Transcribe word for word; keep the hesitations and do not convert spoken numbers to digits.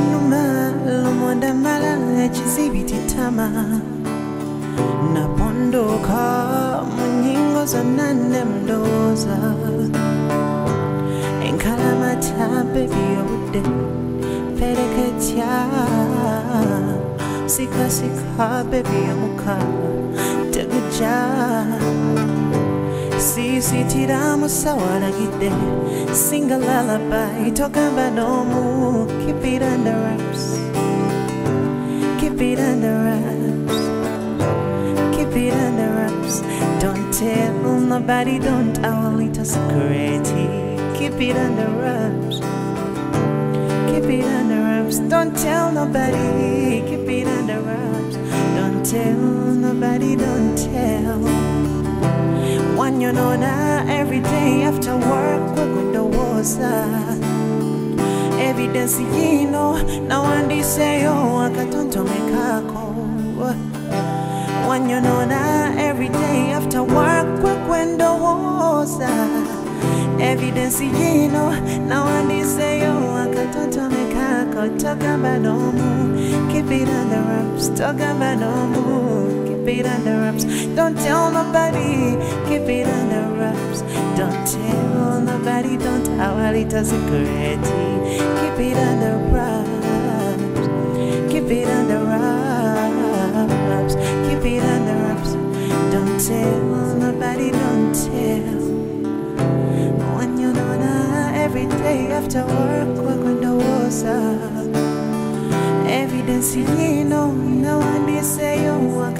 Numa lumonda mala chizibiti tama na pondoka munyingo zonane mdoza enkala mata baby ode pereketia sika sika baby amuka teguja Sisi tiramu sawala gide Sing a lullaby Talking about no more Keep it under wraps Keep it under wraps Keep it under wraps Don't tell nobody Don't tell it a secret Keep it under wraps Keep it under wraps Don't tell nobody Keep it under wraps Don't tell nobody Don't tell One you know that every day after work we're going to was evidence you know now and they say oh I can't to make a call One you know that every day after work we're going to was evidence you know now and they say oh I can't to make a call talk about no more keep it under wraps talk about no more keep it under wraps don't tell nobody keep it under wraps don't tell nobody don't tell a little secret keep it under wraps keep it under wraps keep it under wraps don't tell nobody don't tell when you know that every day after work we're going to was up evidence you know no one they say oh